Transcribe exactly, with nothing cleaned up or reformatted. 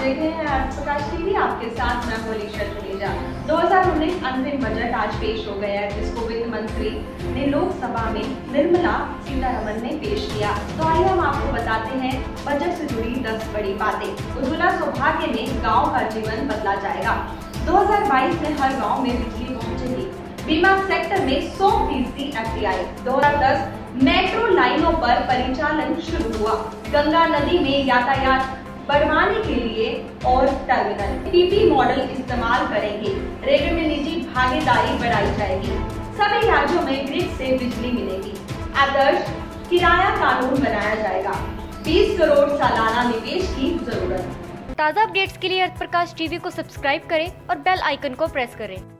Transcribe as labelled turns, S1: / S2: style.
S1: देख रहे हैं आज प्रकाश टीवी, आपके साथ मैं मोलिशा जुनेजा। दो हज़ार उन्नीस अंतिम बजट आज पेश हो गया है, जिसको वित्त मंत्री ने लोकसभा में निर्मला सीतारमण ने पेश किया। तो आइए हम आपको बताते हैं बजट से जुड़ी दस बड़ी बातें। उज्ज्वला सौभाग्य में गाँव का जीवन बदला जाएगा। दो हज़ार बाईस में हर गाँव में बिजली पहुँचेगी। बीमा सेक्टर में सौ फीसदी एफ डी आई। दो हज़ार दस मेट्रो लाइनों पर परिचालन शुरू हुआ। गंगा नदी में यातायात बढ़वाने के लिए और टर्मिनल पीपी मॉडल इस्तेमाल करेंगे। रेलवे में निजी भागीदारी बढ़ाई जाएगी। सभी राज्यों में ग्रिड से बिजली मिलेगी। आदर्श किराया कानून बनाया जाएगा। बीस करोड़ सालाना निवेश की जरूरत।
S2: ताज़ा अपडेट्स के लिए अर्थ प्रकाश टीवी को सब्सक्राइब करें और बेल आइकन को प्रेस करें।